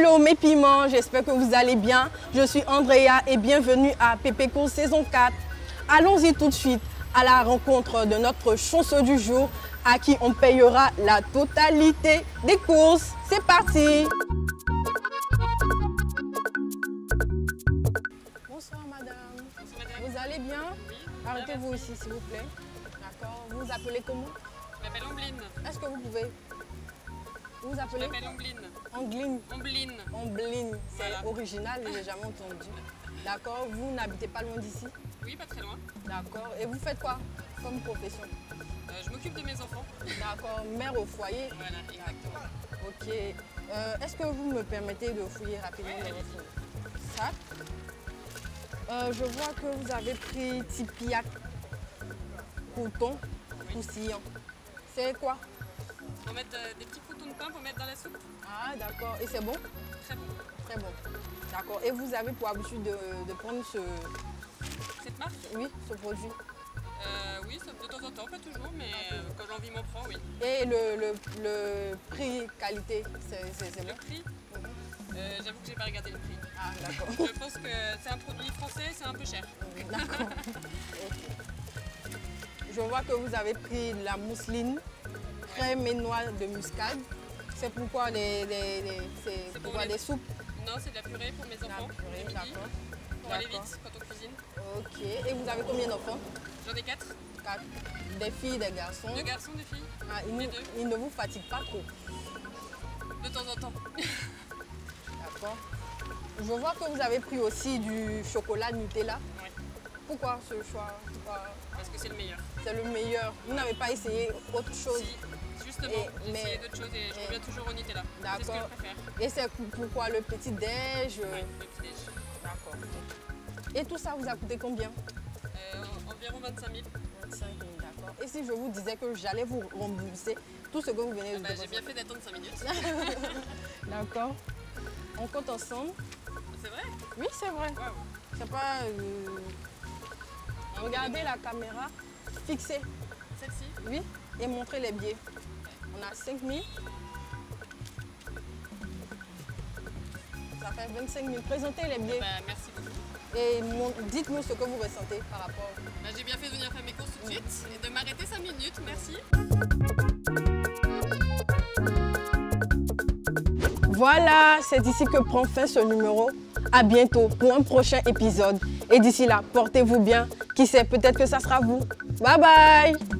Hello mes piments, j'espère que vous allez bien. Je suis Andrea et bienvenue à Pépé Course saison 4. Allons-y tout de suite à la rencontre de notre chanceux du jour à qui on payera la totalité des courses. C'est parti! Bonsoir madame. Bonsoir madame. Vous allez bien? Oui. Arrêtez-vous ici s'il vous plaît. D'accord. Vous vous appelez comment? Je m'appelle Ombline. Est-ce que vous pouvez vous Je appelez? m'appelle Ombline. Angline. Ombline. Ombline, c'est Voilà. original, je n'ai jamais entendu. D'accord. Vous n'habitez pas loin d'ici? Oui, pas très loin. D'accord. Et vous faites quoi comme profession? Je m'occupe de mes enfants. D'accord. Mère au foyer? Voilà, exactement. Ok. Est-ce que vous me permettez de fouiller rapidement dans votre sac? Je vois que vous avez pris Tipiac coton croustillant. C'est quoi? Pour mettre des petits croutons de pain pour mettre dans la soupe. Ah d'accord. Et c'est bon? Très bon. Très bon. D'accord. Et vous avez pour habitude de prendre Cette marque? oui, ce produit? Oui, de temps en temps, pas toujours, mais quand l'envie m'en prend, oui. Et le prix qualité, c'est Le bon? prix? J'avoue que j'ai pas regardé le prix. Ah d'accord. Je pense que c'est un produit français, c'est un peu cher. D'accord. Ok. Je vois que vous avez pris de la mousseline, crème et noix de muscade. C'est pourquoi c'est pour pourquoi les- des soupes? Non, c'est de la purée pour mes enfants. purée, le midi, d'accord. pour aller D'accord. vite quand on cuisine. Ok. Et vous avez combien d'enfants? J'en ai 4. 4. Des filles, des garçons? 2 garçons, 2 filles. Ah, Les deux. ils ne vous fatiguent pas trop? De temps en temps. D'accord. Je vois que vous avez pris aussi du chocolat Nutella. Oui, Pourquoi ce choix? Pourquoi? parce que c'est le meilleur. C'est le meilleur. Vous n'avez pas essayé autre chose? Si, justement, j'ai mais- essayé d'autres choses et je reviens toujours au Nutella. C'est ce que D'accord. je préfère. Et c'est pourquoi le petit déj? Oui, le petit déj. D'accord. Et tout ça vous a coûté combien? Environ 25 000. 25 000, d'accord. Et si je vous disais que j'allais vous rembourser tout ce que vous venez de J'ai dépenser? bien fait d'attendre 5 minutes. D'accord. On compte ensemble? C'est vrai? Oui, c'est vrai. Waouh. C'est pas... Regardez la caméra, fixée, Celle-ci? oui, et montrez les billets. On a 5 000. Ça fait 25 000. Présentez les billets Merci beaucoup. et dites-nous ce que vous ressentez par rapport. J'ai bien fait de venir faire mes courses tout de suite et de m'arrêter 5 minutes. Merci. Voilà, c'est ici que prend fin ce numéro. À bientôt pour un prochain épisode. Et d'ici là, portez-vous bien. Qui sait, peut-être que ça sera vous. Bye bye!